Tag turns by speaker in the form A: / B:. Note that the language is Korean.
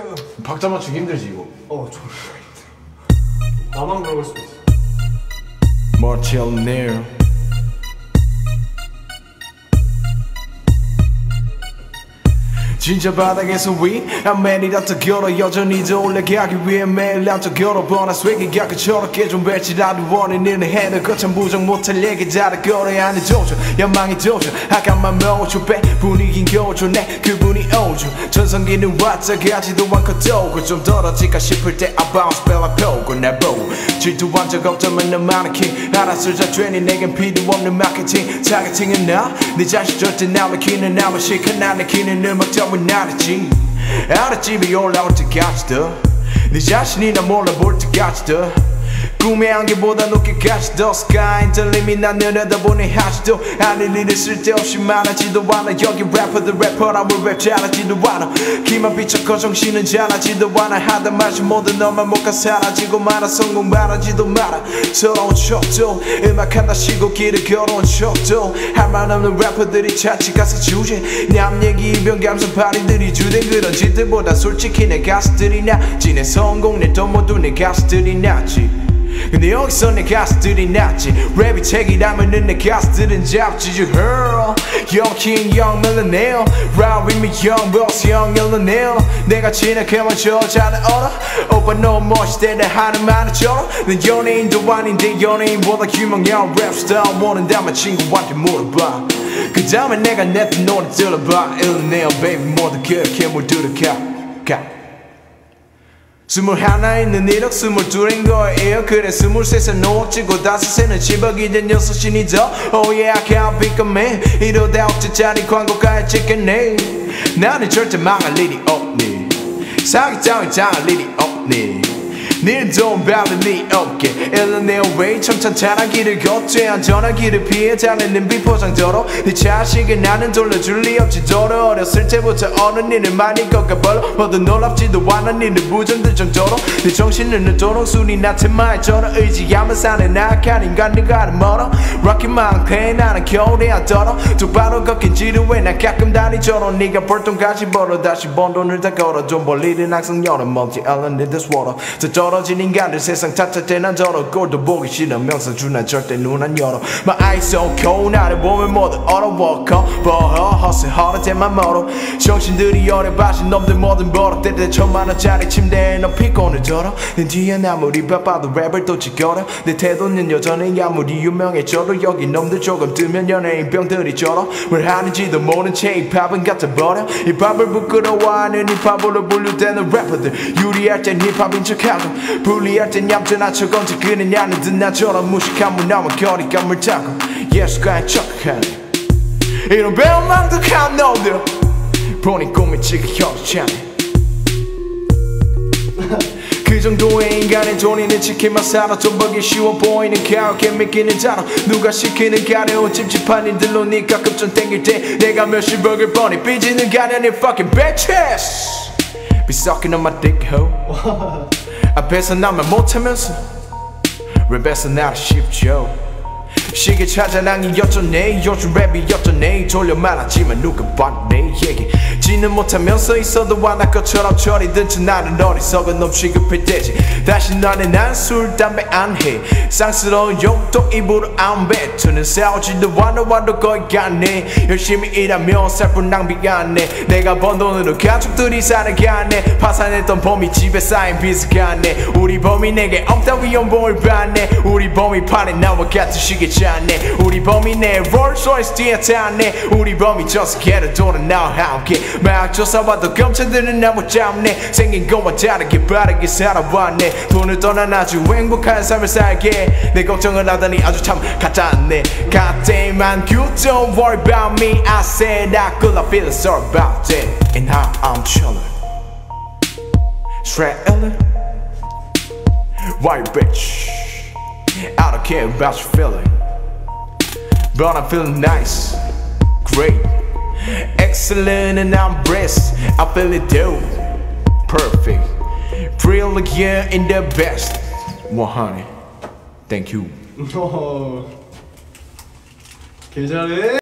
A: 박자 맞추기 힘들지 이거.
B: 졸라 힘들어. 나만 그럴 수도 있어.
A: Martial Nair. 진짜 바닥에서 위아맨이라도 걸어 여전히 더 올라가기 위해 매일 남자 걸어보나 쇠기가 그저렇게 좀 뱉지라도 원인을 해도 거참 부정 못할 얘기 다를 걸어야 하는 도전 야망이 도전 아까만 모조 배 분위긴 겨워줘 내 그분이 오죠 전성기는 왔다가지도 않고 좀 떨어질까 싶을 때 I bounce back 보고 날 보고 질투한 적 없다면 난 마네킹 알았을 자죄니 내겐 필요 없는 마케팅 타겟팅은 나 내 자신 절대 나를 키는 나만 시커나 내키는 음악 따윈 알았지 아랫집에 올라올 때까지도 네 자신이 나 몰라볼 때까지도 꿈의 한계보다 높게까지 더 스카이 들림이 난 내려다보니 하지도 않을 일을 쓸데없이 많아지도 않아 여기 래퍼들 래퍼라고 랩 잘하지도 않아 기만 비춰커 정신은 잘하지도 않아 하던 말씀 모두 너만 못가 사라지고 말아 성공 말하지도 마라 서러운 척도 음악한다 쉬고 길을 걸어온 척도 할 말 없는 래퍼들이 찾지 가서 주제 남 얘기 이변 감성 파리들이 주된 그런 짓들보다 솔직히 내 가수들이 낫지 내 성공 내 돈 모두 내 가수들이 낫지 근데 여기서 내 가수들이 낫지 랩이 책이라면은 내 가수들은 잡지 You heard Young King, Young Millionaire Ride with me, Young Boss, Young Millionaire 내가 지나가면 저 잘은 얼어 오빠 너무 멋있대 내 하는 말은 쩔어 난 연예인도 아닌데 연예인보다 유명한 랩스타 원한다면 친구한테 물어봐 그 다음에 내가 냈던 노래 들어봐 Illionaire baby 모두 그렇게 물들어가 21 있는 1억 22인 거예요 그래 23살 놓치고 5세는 10억이 된 6신이 더 Oh yeah I can't pick a man 이러다 억제짜리 광고까지 찍겠네 나는 절대 망할 일이 없니 사기 따윈 당할 일이 없니 니도 발릴 리 없게 Illionaire way 천천찮은 길을 걷지 안전하기를 피해 달리는 비포장도로 네 자식을 나는 돌려줄 리 없지도록 어렸을 때부터 어느 일을 많이 겪어버려 모두 놀랍지도 않은 일을 무정들 정도로 내 정신은 늦도록 순이 나한테 말처럼 의지하며 사는 나간 인간 네가는 멀어 Rocky Mountain 나는 겨울에 안 떨어 똑바로 걷긴 지루해 난 가끔 다니처럼 네가 벌통까지 벌어 다시 번 돈을 다 걸어 돈 벌 일은 항상 열어 Multi-element this water 떨어진 인간들 세상 탓할 난 저러 꼴도 보기 싫어 명사주 난 절대 눈 안 열어 My eyes so cold 나를 보면 모두 얼어워 Cover hustle hard 때만 멀어 정신들이 어려봐진 놈들 뭐든 버럭댈 때 1000만원짜리 침대에 너 피곤을 들어 내 뒤에 아무리 바빠도 랩을 또 찍어라 내 태도는 여전히 아무리 유명해져도 여기 놈들 조금 뜨면 연예인 병들이 쩔어 뭘 하는지도 모른 채 힙합은 같아버려 힙합을 부끄러워하는 힙합으로 분류되는 래퍼들 유리할 땐 힙합인 척하고 불리할 땐 얌전한 척 언제 그느냐는 듯 나처럼 무식한 문화와 거리감을 타고 예술가인 척하네 이런 배은망덕한 놈들 보니 꿈이 지켜졌잖아 그 정도의 인간의 돈이는 치킨만 살아 좀 보기 쉬워 보이는 가혹해 믿기는 자로 누가 시키는 가려운 찝찝한 일들로 니가 급전 땡길 때 내가 몇십억을 버니 삐지는 가련이 fucking bitches Be sucking on my dick hoe 앞에서 나만 못하면서 랩에서 나를 쉽죠 시계 찾아랑이 여전해 요즘 랩이 여전해 돌려 말하지만 누가 봐 내 얘기 지는 못하면서 있어도 안 할 것처럼 처리든 지 나는 어리석은 놈 취급할 때지 다시 너네 난 술 담배 안 해 쌍스러운 욕도 입으로 안 뱉으는 싸우지도 않아와도 거의 갔네 열심히 일하며 살뿐 낭비 안해 내가 번 돈으로 가족들이 살아가네 파산했던 범이 집에 쌓인 빚을 갚네 우리 범이 내게 억따위 연봉을 받네 우리 범이 판에 나와 같은 시계 찼네 우리 범이 내 롤스로이스 뒤에 탔네 우리 범이 저승계를 도는 나와 함께 막 조사와도 검찰들은 나 못 잡네 생긴 것과 다르게 빠르게 살아왔네 돈을 떠난 아주 행복한 삶을 살게 내 걱정을 하다니 아주 참 가짜네 God damn man you don't worry about me I said I could I feel so about it and how I'm chillin' Straight Ellen Why bitch I don't care about your feeling But I'm feeling nice Great Excellent and I'm blessed I feel it too Perfect Brilliant yeah and the best 100 Thank you
B: 개 잘해